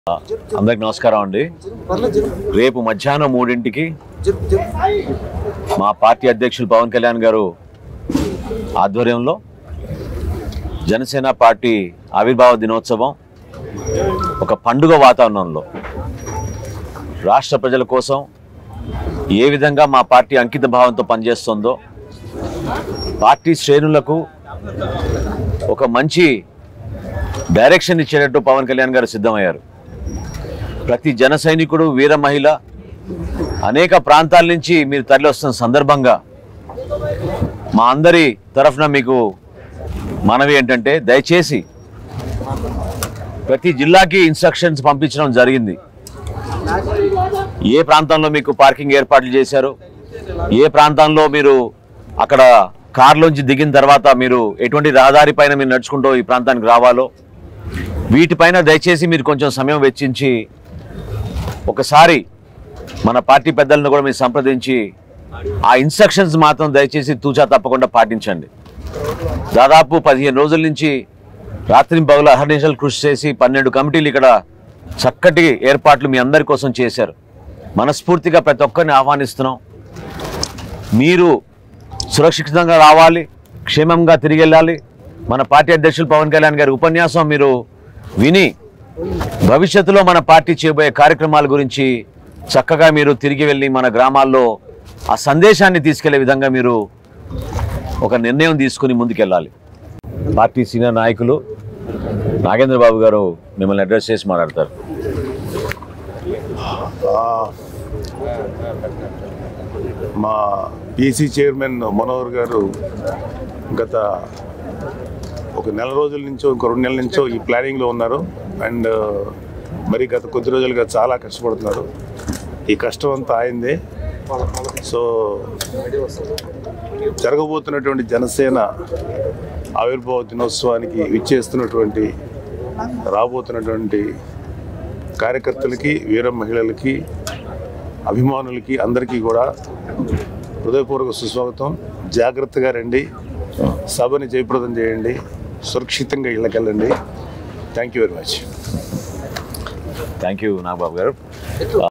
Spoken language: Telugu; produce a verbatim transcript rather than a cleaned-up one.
అందరికి నమస్కారం అండి. రేపు మధ్యాహ్నం మూడింటికి మా పార్టీ అధ్యక్షులు పవన్ కళ్యాణ్ గారు ఆధ్వర్యంలో జనసేన పార్టీ ఆవిర్భావ దినోత్సవం ఒక పండుగ వాతావరణంలో రాష్ట్ర ప్రజల కోసం ఏ విధంగా మా పార్టీ అంకిత భావంతో పనిచేస్తుందో పార్టీ శ్రేణులకు ఒక మంచి డైరెక్షన్ ఇచ్చేటట్టు పవన్ కళ్యాణ్ గారు సిద్ధమయ్యారు. ప్రతి జన సైనికుడు, వీర మహిళ అనేక ప్రాంతాల నుంచి మీరు తరలి వస్తున్న సందర్భంగా మా అందరి తరఫున మీకు మనవి ఏంటంటే, దయచేసి ప్రతి జిల్లాకి ఇన్స్ట్రక్షన్స్ పంపించడం జరిగింది. ఏ ప్రాంతంలో మీకు పార్కింగ్ ఏర్పాట్లు చేశారు, ఏ ప్రాంతంలో మీరు అక్కడ కార్లోంచి దిగిన తర్వాత మీరు ఎటువంటి రహదారి పైన మీరు నడుచుకుంటూ ఈ ప్రాంతానికి రావాలో వీటిపైన దయచేసి మీరు కొంచెం సమయం వెచ్చించి ఒకసారి మన పార్టీ పెద్దలను కూడా మీరు సంప్రదించి ఆ ఇన్స్ట్రక్షన్స్ మాత్రం దయచేసి తూచా తప్పకుండా పాటించండి. దాదాపు పదిహేను రోజుల నుంచి రాత్రి పగలు అహర్నిశలు కృషి చేసి పన్నెండు కమిటీలు ఇక్కడ చక్కటి ఏర్పాట్లు మీ అందరి కోసం చేశారు. మనస్ఫూర్తిగా ప్రతి ఒక్కరిని ఆహ్వానిస్తున్నాం. మీరు సురక్షితంగా రావాలి, క్షేమంగా తిరిగి వెళ్ళాలి. మన పార్టీ అధ్యక్షులు పవన్ కళ్యాణ్ గారి ఉపన్యాసం మీరు విని భవిష్యత్తులో మన పార్టీ చేయబోయే కార్యక్రమాల గురించి చక్కగా మీరు తిరిగి వెళ్ళి మన గ్రామాల్లో ఆ సందేశాన్ని తీసుకెళ్లే విధంగా మీరు ఒక నిర్ణయం తీసుకుని ముందుకెళ్ళాలి. పార్టీ సీనియర్ నాయకులు నాగేంద్ర బాబు గారు మిమ్మల్ని అడ్రస్ చేసి మాట్లాడతారు. మా పీసీ చైర్మన్ మనోహర్ గారు గత ఒక నెల రోజుల నుంచో ఇంకో రెండు నెలల నుంచో ఈ ప్లానింగ్లో ఉన్నారు. అండ్ మరి గత కొద్ది రోజులుగా చాలా కష్టపడుతున్నారు. ఈ కష్టం అంతా ఆయిందే. సో జరగబోతున్నటువంటి జనసేన ఆవిర్భావ దినోత్సవానికి విచ్చేస్తున్నటువంటి రాబోతున్నటువంటి కార్యకర్తలకి, వీర మహిళలకి, అభిమానులకి అందరికీ కూడా హృదయపూర్వక సుస్వాగతం. జాగ్రత్తగా రండి, సభని జయప్రదం చేయండి, సురక్షితంగా ఇళ్ళకెళ్ళండి. Thank you very much. Thank you Nagababu గారు.